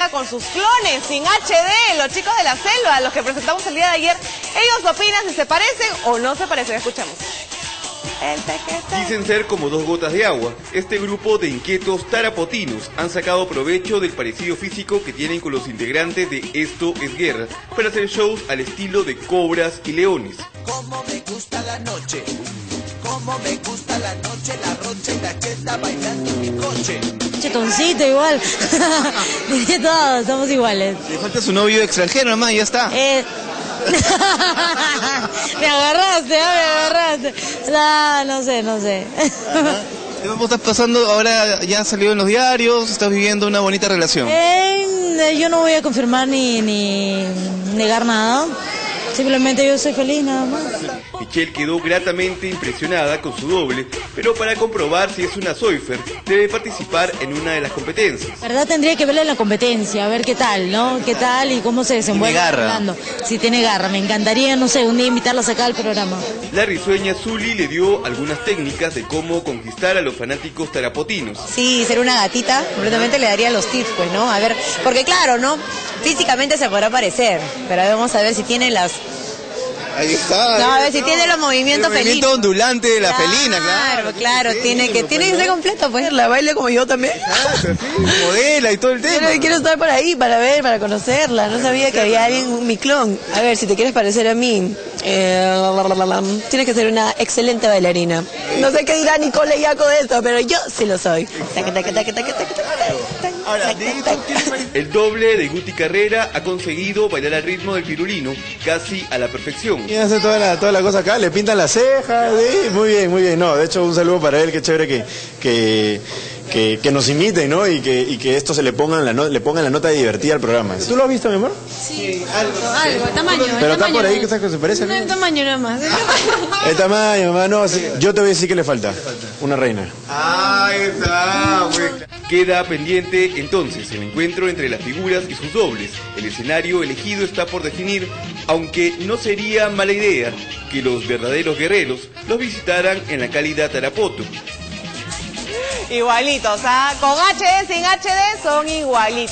llega con sus clones sin HD, los chicos de la selva, los que presentamos el día de ayer. Ellos opinan si se parecen o no se parecen. Escuchemos. Dicen ser como dos gotas de agua. Este grupo de inquietos tarapotinos han sacado provecho del parecido físico que tienen con los integrantes de Esto es Guerra para hacer shows al estilo de cobras y leones. Como me gusta la noche, como me gusta la noche, la rocha y la cheta bailando en mi coche. Chetoncito igual, de todo, estamos iguales. Le falta su novio extranjero nomás, ya está. Me agarraste. No sé. ¿Cómo estás pasando? Ahora ya salió en los diarios, estás viviendo una bonita relación. Yo no voy a confirmar ni negar nada. Simplemente yo soy feliz nada más. Michelle quedó gratamente impresionada con su doble, pero para comprobar si es una Soifer, debe participar en una de las competencias. ¿Verdad? Tendría que verla en la competencia, a ver qué tal, ¿no? ¿Qué tal y cómo se desenvuelve? ¿Tiene garra? Hablando. Si tiene garra, me encantaría, no sé, un día invitarla a sacar al programa. La risueña Zuli le dio algunas técnicas de cómo conquistar a los fanáticos tarapotinos. Sí, ser una gatita, completamente le daría los tips, pues, ¿no? A ver, porque claro, ¿no? Físicamente se podrá parecer, pero vamos a ver si tiene las... Ahí está. No, a ver si tiene los movimientos felinos. El movimiento ondulante de la felina, claro. Claro, tiene que ser completo, pues. La baile como yo también. Claro, sí, modela y todo el tema. Quiero estar por ahí para ver, para conocerla. No sabía que había alguien, mi clon. A ver, si te quieres parecer a mí, tienes que ser una excelente bailarina. No sé qué dirá Nicole Yaco de esto, pero yo sí lo soy. Ahora, El doble de Guti Carrera ha conseguido bailar al ritmo del pirulino casi a la perfección. Y hace toda la cosa acá, le pintan las cejas, ¿sí? Muy bien. No, de hecho un saludo para él, qué chévere que nos imiten, ¿no? Y que esto se le pongan la nota divertida al programa. ¿Tú lo has visto, mi amor? Sí, algo, el tamaño. Pero está por ahí, que se parece. No, el tamaño nada más. El tamaño, mamá, no, sí. Yo te voy a decir que le falta una reina. Ahí está, Queda pendiente entonces el encuentro entre las figuras y sus dobles. El escenario elegido está por definir, aunque no sería mala idea que los verdaderos guerreros los visitaran en la cálida Tarapoto. Igualitos, ¿ah? Con HD, sin HD, son igualitos.